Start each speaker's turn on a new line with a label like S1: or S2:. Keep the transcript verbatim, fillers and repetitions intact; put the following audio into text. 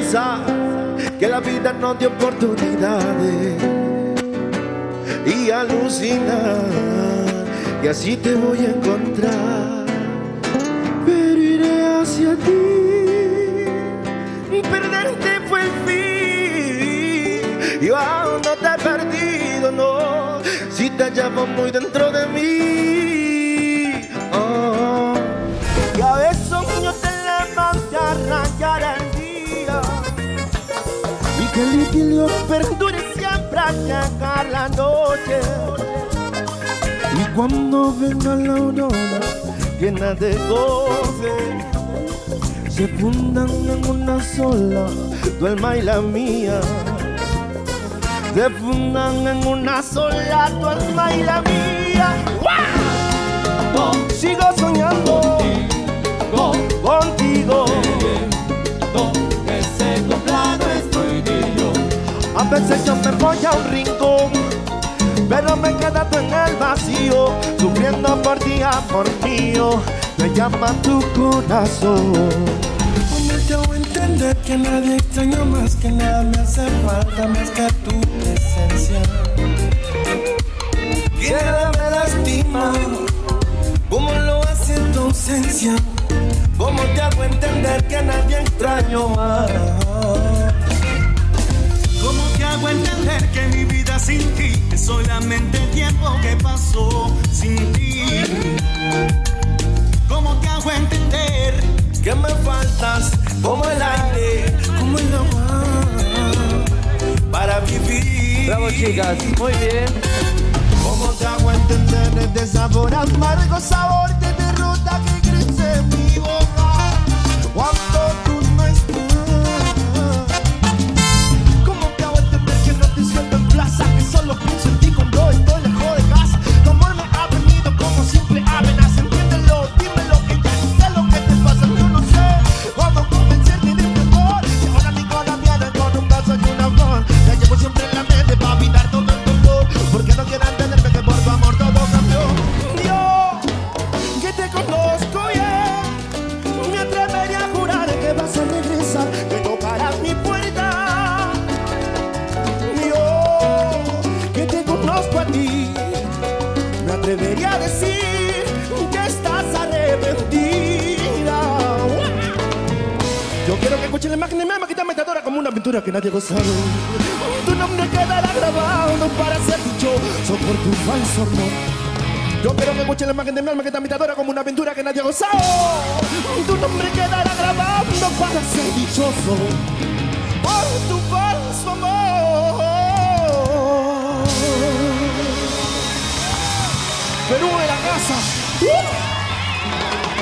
S1: pensar que la vida nos dio oportunidades y alucinar que así te voy a encontrar, pero iré hacia ti y perderte fue el fin. Yo aún no te he perdido, no, si te llevo muy dentro de mí. Oh. Y a veces yo te levanto a rayar el día y que el idilio perdure siempre al llegar la noche. Y cuando venga la aurora llena de goce, se fundan en una sola tu alma y la mía. Se fundan en una sola tu alma y la mía. ¡Wow! Sigo soñando contigo, contigo.
S2: Que se cumpla nuestro idilio.
S1: A veces yo me voy a un rincón, pero me quedo tú en el vacío, sufriendo por ti, amor mío. Me llama tu corazón.
S3: ¿Cómo te hago entender que nadie extraña más, que nada me hace falta más que tu presencia? Que nada me lastima, ¿cómo lo hace tu ausencia? ¿Cómo te hago entender que nadie extraño más?
S4: ¿Cómo te hago entender que mi vida sin ti es solamente el tiempo que pasó sin ti? ¿Cómo te hago entender
S3: que me faltas como el aire, como el agua para vivir?
S2: Bravo, chicas, muy bien.
S1: ¿Cómo te hago entender este sabor amargo, sabor de derrota que crece en mi boca cuando tú no estás? ¿Cómo te hago entender que no te siento en plaza, que solo pienso en ti cuando estoy lejos de casa? Tu amor me ha venido como simple amenaza, entiéndelo, dímelo, que ya no sé lo que te pasa. Yo no sé cómo convencerte de mi amor, y ahora mi corazón viene con un beso y una flor. Te llevo siempre en la mente para evitar todo el dolor, porque no quiero entenderme que por tu amor todo cambió. Yo, que te conozco bien, me atrevería a jurar que vas a regresar, que tocarás mi puerta. Yo, que te conozco a ti, me atrevería a decir que estás arrepentida. Yo quiero que escuchen la imagen de mi alma que te metadora como una aventura que nadie ha gozado. Tu nombre quedará grabado para ser dichoso por tu falso amor. Yo quiero que escuchen la imagen de mi alma que está imitadora como una aventura que nadie ha gozado. Tu nombre quedará grabado para ser dichoso por tu falso amor. Perú de la casa. ¡Uh!